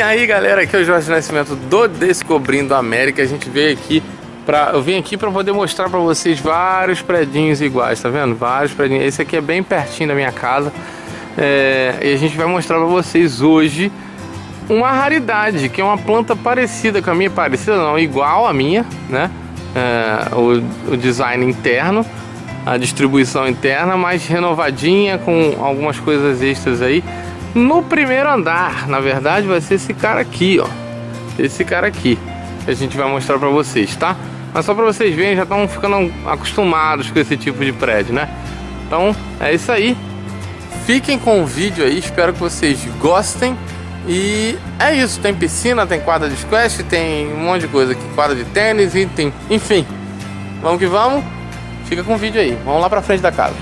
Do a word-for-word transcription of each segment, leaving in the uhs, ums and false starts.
aí galera, aqui é o Jorge Nascimento do Descobrindo América. A gente veio aqui pra... Eu vim aqui para poder mostrar para vocês vários predinhos iguais, tá vendo? Vários predinhos. Esse aqui é bem pertinho da minha casa, é... e a gente vai mostrar para vocês hoje uma raridade, que é uma planta parecida com a minha, parecida não, igual a minha, né? É... O... o design interno, a distribuição interna, mais renovadinha, com algumas coisas extras aí. No primeiro andar, na verdade, vai ser esse cara aqui, ó. Esse cara aqui que a gente vai mostrar pra vocês, tá? Mas só pra vocês verem, já estão ficando acostumados com esse tipo de prédio, né? Então, é isso aí. Fiquem com o vídeo aí, espero que vocês gostem. E é isso, tem piscina, tem quadra de squash, tem um monte de coisa aqui, quadra de tênis, e tem... enfim. Vamos que vamos. Fica com o vídeo aí, vamos lá pra frente da casa.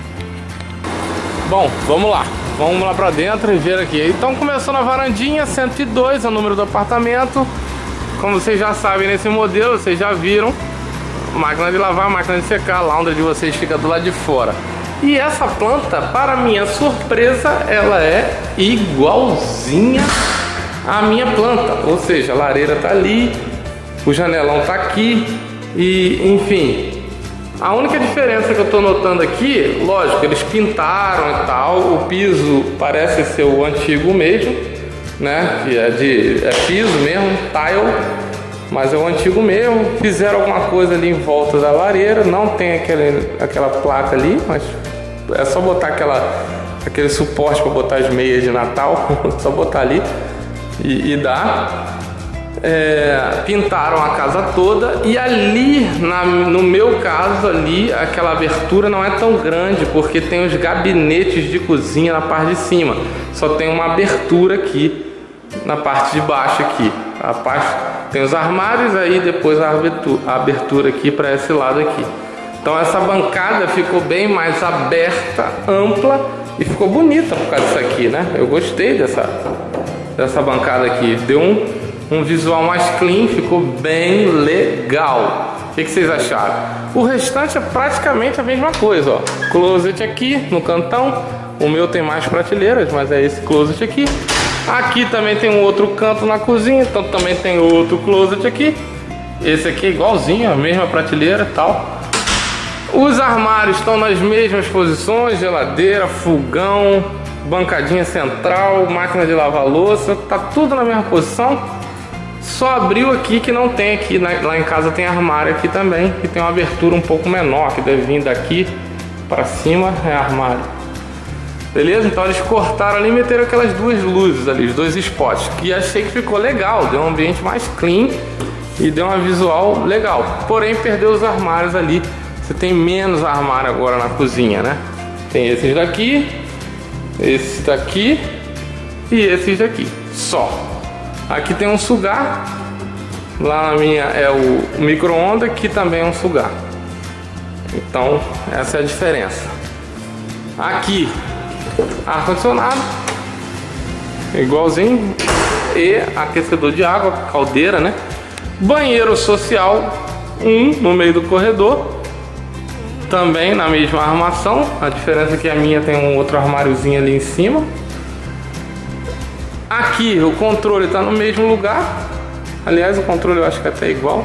Bom, vamos lá. Vamos lá pra dentro e ver aqui. Então começou na varandinha, cento e dois é o número do apartamento. Como vocês já sabem, nesse modelo, vocês já viram, máquina de lavar, máquina de secar, a laundry de vocês fica do lado de fora. E essa planta, para minha surpresa, ela é igualzinha à minha planta. Ou seja, a lareira tá ali, o janelão tá aqui e, enfim... A única diferença que eu tô notando aqui, lógico, eles pintaram e tal, o piso parece ser o antigo mesmo, né? Que é de é piso mesmo, tile, mas é o antigo mesmo. Fizeram alguma coisa ali em volta da lareira, não tem aquele, aquela placa ali, mas é só botar aquela, aquele suporte para botar as meias de Natal, só botar ali e, e dá. É, pintaram a casa toda e ali, na, no meu caso ali, aquela abertura não é tão grande porque tem os gabinetes de cozinha na parte de cima. Só tem uma abertura aqui na parte de baixo aqui. A parte, tem os armários aí, depois a abertura, a abertura aqui para esse lado aqui. Então essa bancada ficou bem mais aberta, ampla e ficou bonita por causa disso aqui, né? Eu gostei dessa, dessa bancada aqui. Deu um Um visual mais clean, ficou bem legal. O que, que vocês acharam? O restante é praticamente a mesma coisa, ó. Closet aqui no cantão. O meu tem mais prateleiras, mas é esse closet aqui. Aqui também tem um outro canto na cozinha, então também tem outro closet aqui. Esse aqui é igualzinho, a mesma prateleira e tal. Os armários estão nas mesmas posições, geladeira, fogão, bancadinha central, máquina de lavar louça, tá tudo na mesma posição. Só abriu aqui que não tem aqui, lá em casa tem armário aqui também, que tem uma abertura um pouco menor, que deve vir daqui para cima, é armário. Beleza? Então eles cortaram ali e meteram aquelas duas luzes ali, os dois spots, que achei que ficou legal, deu um ambiente mais clean e deu uma visual legal. Porém perdeu os armários ali, você tem menos armário agora na cozinha, né? Tem esses daqui, esse daqui e esses daqui, só. Aqui tem um sugar, lá na minha é o micro-ondas, que também é um sugar. Então essa é a diferença. Aqui ar-condicionado, igualzinho, e aquecedor de água, caldeira, né? Banheiro social, um no meio do corredor, também na mesma armação. A diferença é que a minha tem um outro armáriozinho ali em cima. Aqui o controle está no mesmo lugar. Aliás, o controle eu acho que é até igual.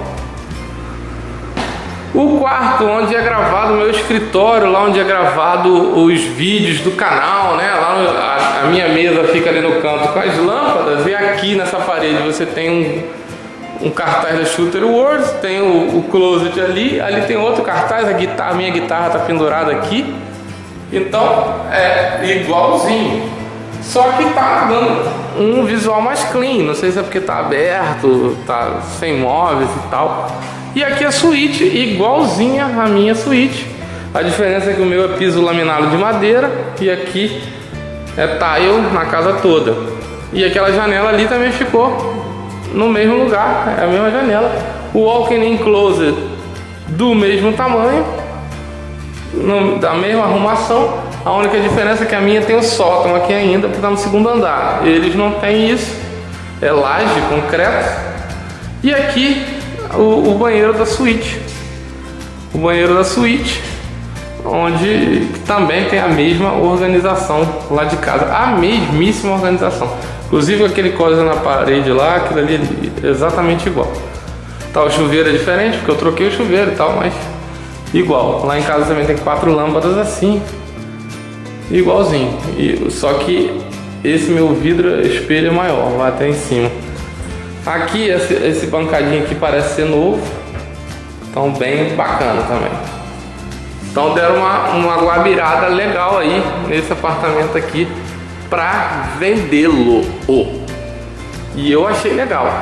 O quarto onde é gravado o meu escritório, lá onde é gravado os vídeos do canal, né? Lá a, a minha mesa fica ali no canto com as lâmpadas. E aqui nessa parede você tem um, um cartaz da Shooter Worlds, tem o, o closet ali. Ali tem outro cartaz, a, guitarra, a minha guitarra está pendurada aqui. Então é igualzinho. Só que tá dando um visual mais clean, não sei se é porque tá aberto, tá sem móveis e tal. E aqui a suíte, igualzinha à minha suíte. A diferença é que o meu é piso laminado de madeira e aqui é tile na casa toda. E aquela janela ali também ficou no mesmo lugar, é a mesma janela. O walk-in closet do mesmo tamanho, no, da mesma arrumação. A única diferença é que a minha tem o sótão aqui ainda, porque está no segundo andar. Eles não têm isso. É laje, concreto. E aqui o, o banheiro da suíte. O banheiro da suíte, onde também tem a mesma organização lá de casa. A mesmíssima organização. Inclusive aquele coisa na parede lá, aquilo ali é exatamente igual. Tá, o chuveiro é diferente, porque eu troquei o chuveiro e tal, mas igual. Lá em casa também tem quatro lâmpadas assim, igualzinho. E, só que esse meu vidro espelho é maior, vai até em cima. Aqui, esse, esse bancadinho aqui parece ser novo. Então bem bacana também. Então deram uma, uma guabirada legal aí nesse apartamento aqui pra vendê-lo. E eu achei legal.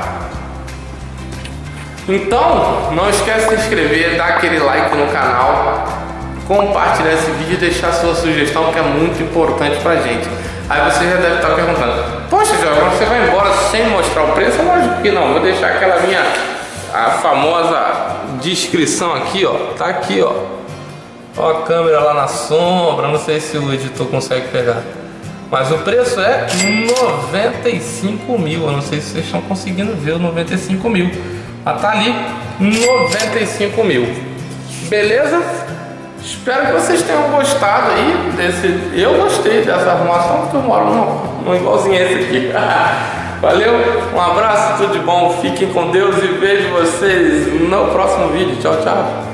Então não esquece de se inscrever, dar aquele like no canal, compartilhar esse vídeo e deixar sua sugestão, que é muito importante pra gente. Aí você já deve estar perguntando: poxa, Jorge, você vai embora sem mostrar o preço? Lógico que não, vou deixar aquela minha a famosa descrição aqui, ó. Tá aqui, ó. Ó a câmera lá na sombra, não sei se o editor consegue pegar. Mas o preço é noventa e cinco mil. Eu não sei se vocês estão conseguindo ver o noventa e cinco mil. Mas tá ali, noventa e cinco mil. Beleza? Espero que vocês tenham gostado aí desse. Eu gostei dessa arrumação, porque eu moro num, num igualzinho a esse aqui. Valeu, um abraço, tudo de bom, fiquem com Deus e vejo vocês no próximo vídeo. Tchau, tchau.